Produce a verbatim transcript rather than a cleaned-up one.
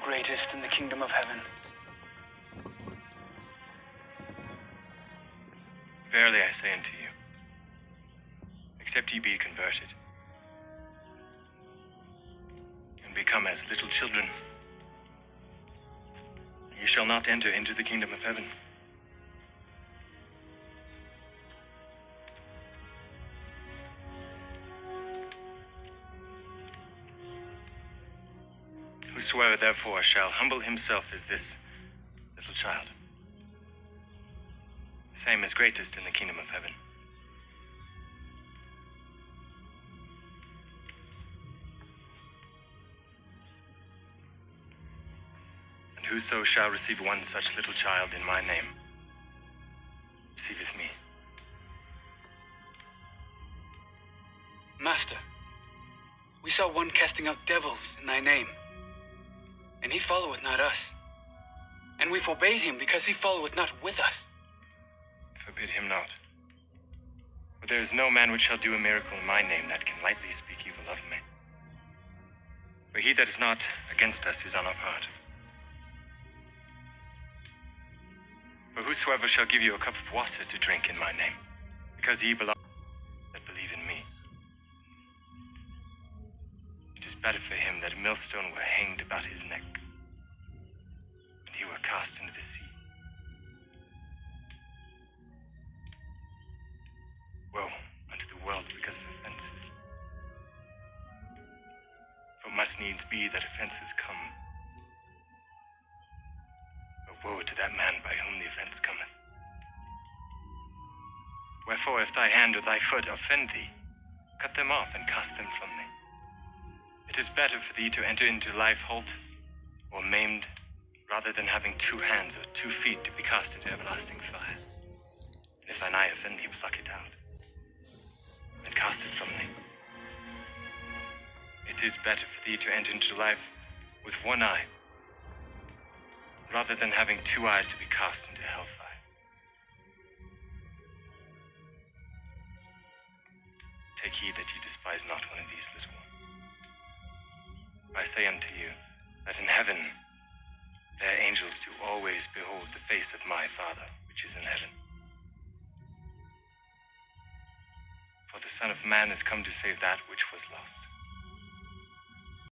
greatest in the kingdom of heaven? Verily I say unto you, except ye be converted, and become as little children, ye shall not enter into the kingdom of heaven. Whosoever therefore shall humble himself as this little child, the same is greatest in the kingdom of heaven. And whoso shall receive one such little child in my name, receiveth me. Master, we saw one casting out devils in thy name, and he followeth not us. And we forbade him because he followeth not with us. Forbid him not. For there is no man which shall do a miracle in my name that can lightly speak evil of me. For he that is not against us is on our part. For whosoever shall give you a cup of water to drink in my name, because ye belong that believe in me, it is better for him that a millstone were hanged about his neck, and he were cast into the sea. Woe unto the world because of offenses. For it must needs be that offenses come. But woe to that man by whom the offense cometh. Wherefore, if thy hand or thy foot offend thee, cut them off and cast them from thee. It is better for thee to enter into life halt or maimed, rather than having two hands or two feet to be cast into everlasting fire. And if thine eye offend thee, pluck it out and cast it from thee. It is better for thee to enter into life with one eye, rather than having two eyes to be cast into hellfire. Take heed that ye despise not one of these little ones. I say unto you, that in heaven their angels do always behold the face of my Father which is in heaven. For the Son of Man is come to save that which was lost.